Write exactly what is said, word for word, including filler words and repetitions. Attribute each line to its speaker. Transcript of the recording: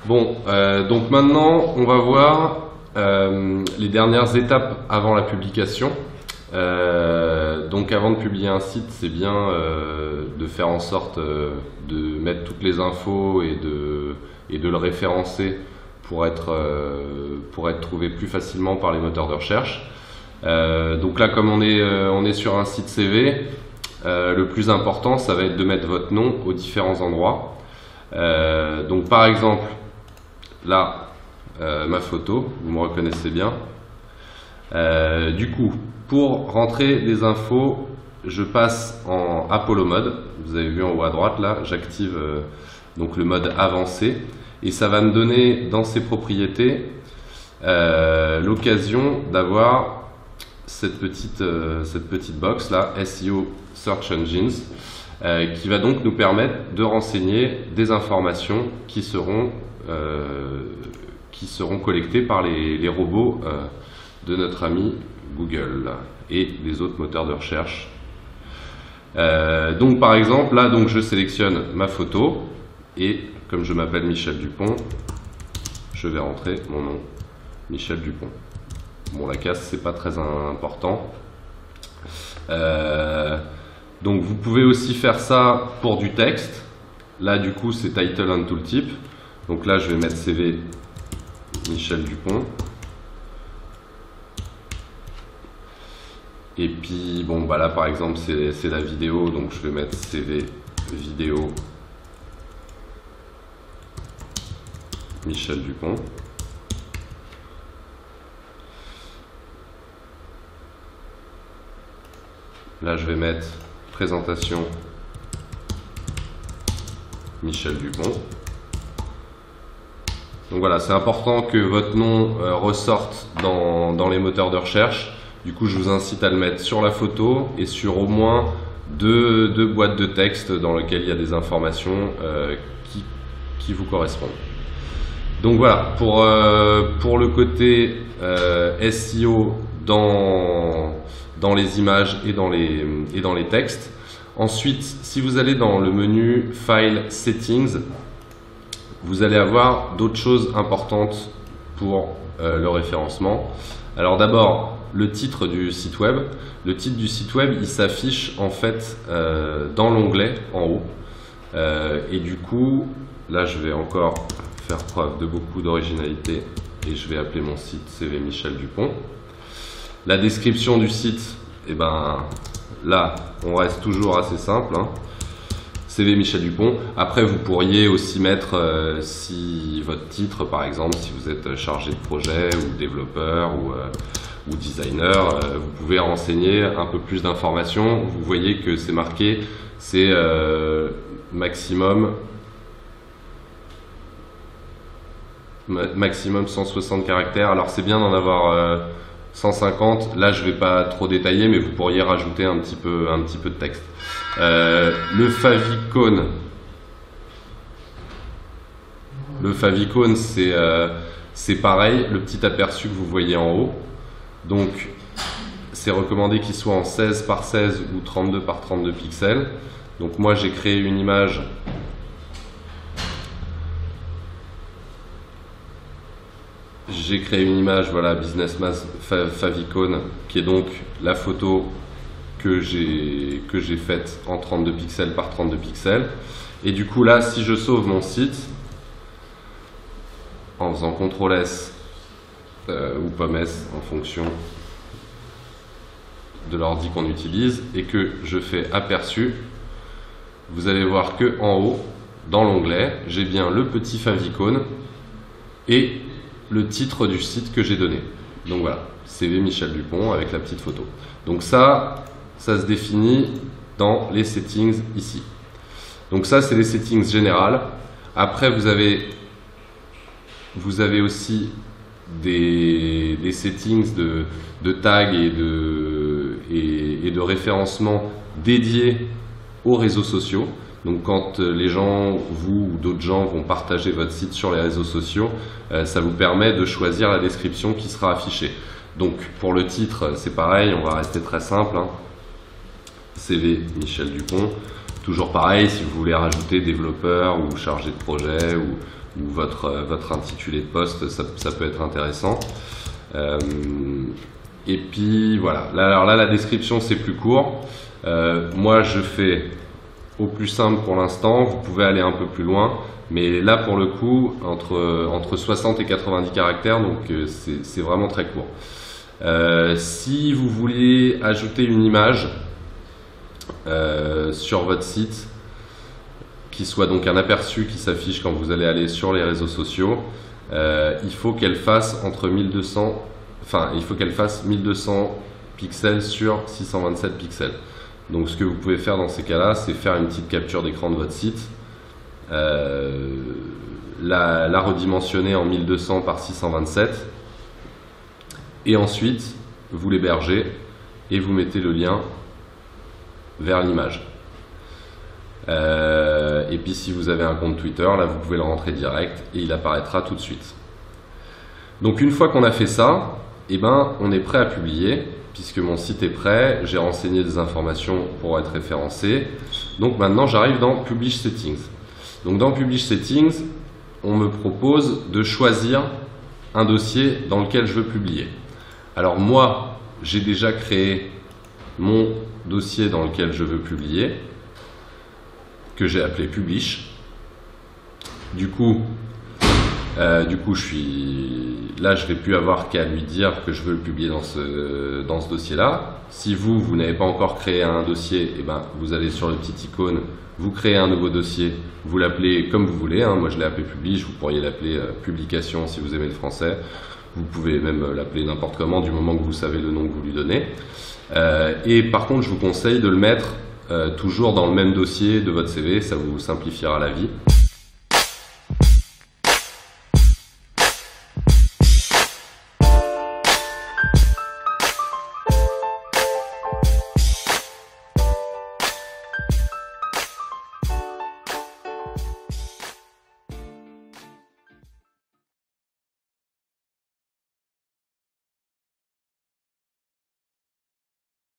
Speaker 1: Bon, euh, donc maintenant, on va voir euh, les dernières étapes avant la publication. Euh, donc avant de publier un site, c'est bien euh, de faire en sorte euh, de mettre toutes les infos et de, et de le référencer pour être, euh, pour être trouvé plus facilement par les moteurs de recherche. Euh, donc là, comme on est, euh, on est sur un site C V, euh, le plus important, ça va être de mettre votre nom aux différents endroits. Euh, donc par exemple, là, euh, ma photo, vous me reconnaissez bien. Euh, du coup, pour rentrer des infos, je passe en Apollo mode. Vous avez vu en haut à droite, là, j'active euh, donc le mode avancé. Et ça va me donner dans ses propriétés euh, l'occasion d'avoir cette petite, euh, cette petite box là, S E O Search Engines, euh, qui va donc nous permettre de renseigner des informations qui seront, euh, qui seront collectées par les, les robots euh, de notre ami Google et des autres moteurs de recherche. Euh, donc par exemple, là donc je sélectionne ma photo et comme je m'appelle Michel Dupont, je vais rentrer mon nom, Michel Dupont. Bon, la casse, c'est pas très important. Euh, donc, vous pouvez aussi faire ça pour du texte. Là, du coup, c'est Title and Tooltip. Donc là, je vais mettre C V Michel Dupont. Et puis, bon, bah là, par exemple, c'est la vidéo. Donc, je vais mettre C V vidéo Michel Dupont. Là, je vais mettre présentation Michel Dupont. Donc voilà, c'est important que votre nom euh, ressorte dans, dans les moteurs de recherche. Du coup, je vous incite à le mettre sur la photo et sur au moins deux, deux boîtes de texte dans lesquelles il y a des informations euh, qui, qui vous correspondent. Donc voilà, pour, euh, pour le côté euh, S E O dans... dans les images et dans les, et dans les textes. Ensuite, si vous allez dans le menu File Settings, vous allez avoir d'autres choses importantes pour euh, le référencement. Alors d'abord, le titre du site web. Le titre du site web, il s'affiche en fait euh, dans l'onglet en haut. Euh, et du coup, là je vais encore faire preuve de beaucoup d'originalité et je vais appeler mon site C V Michel Dupont. La description du site, et eh ben là, on reste toujours assez simple, hein. C V Michel Dupont. Après, vous pourriez aussi mettre euh, si votre titre, par exemple, si vous êtes chargé de projet ou développeur ou, euh, ou designer, euh, vous pouvez renseigner un peu plus d'informations. Vous voyez que c'est marqué, c'est euh, maximum, ma maximum cent soixante caractères. Alors c'est bien d'en avoir euh, cent cinquante, là je ne vais pas trop détailler, mais vous pourriez rajouter un petit peu, un petit peu de texte. Euh, le favicon, le favicon c'est euh, c'est pareil, le petit aperçu que vous voyez en haut. Donc c'est recommandé qu'il soit en seize par seize ou trente-deux par trente-deux pixels. Donc moi j'ai créé une image. J'ai créé une image, voilà, Business Mass Favicon, qui est donc la photo que j'ai que j'ai faite en trente-deux pixels par trente-deux pixels. Et du coup là, si je sauve mon site, en faisant contrôle S euh, ou pomme S en fonction de l'ordi qu'on utilise, et que je fais aperçu, vous allez voir que en haut, dans l'onglet, j'ai bien le petit favicon et le titre du site que j'ai donné. Donc voilà, C V Michel Dupont avec la petite photo. Donc ça, ça se définit dans les settings ici. Donc ça, c'est les settings générales. Après, vous avez, vous avez aussi des, des settings de, de tag et de, et, et de référencement dédiés aux réseaux sociaux. Donc quand les gens, vous ou d'autres gens vont partager votre site sur les réseaux sociaux, euh, ça vous permet de choisir la description qui sera affichée. Donc pour le titre, c'est pareil, on va rester très simple, hein. C V Michel Dupont. Toujours pareil, si vous voulez rajouter développeur ou chargé de projet ou, ou votre, votre intitulé de poste, ça, ça peut être intéressant. Euh, et puis voilà, là, alors là la description c'est plus court. Euh, moi je fais au plus simple pour l'instant, vous pouvez aller un peu plus loin, mais là pour le coup entre, entre soixante et quatre-vingt-dix caractères, donc euh, c'est vraiment très court. Euh, si vous voulez ajouter une image euh, sur votre site, qui soit donc un aperçu qui s'affiche quand vous allez aller sur les réseaux sociaux, euh, il faut qu'elle fasse entre mille deux cents, enfin il faut qu'elle fasse mille deux cents pixels sur six cent vingt-sept pixels. Donc ce que vous pouvez faire dans ces cas-là, c'est faire une petite capture d'écran de votre site, euh, la, la redimensionner en mille deux cents par six cent vingt-sept, et ensuite vous l'hébergez et vous mettez le lien vers l'image. Euh, et puis si vous avez un compte Twitter, là vous pouvez le rentrer direct et il apparaîtra tout de suite. Donc une fois qu'on a fait ça, eh ben, on est prêt à publier, puisque mon site est prêt, j'ai renseigné des informations pour être référencé. Donc maintenant j'arrive dans Publish Settings. Donc dans Publish Settings, on me propose de choisir un dossier dans lequel je veux publier. Alors moi, j'ai déjà créé mon dossier dans lequel je veux publier, que j'ai appelé Publish. Du coup, euh, du coup, je suis là, je vais plus avoir qu'à lui dire que je veux le publier dans ce dans ce dossier-là. Si vous, vous n'avez pas encore créé un dossier, eh ben, vous allez sur le petit icône, vous créez un nouveau dossier, vous l'appelez comme vous voulez. Hein. Moi, je l'ai appelé Publish. Vous pourriez l'appeler euh, Publication si vous aimez le français. Vous pouvez même l'appeler n'importe comment du moment que vous savez le nom que vous lui donnez. Euh, et par contre, je vous conseille de le mettre Euh, toujours dans le même dossier de votre C V, ça vous simplifiera la vie.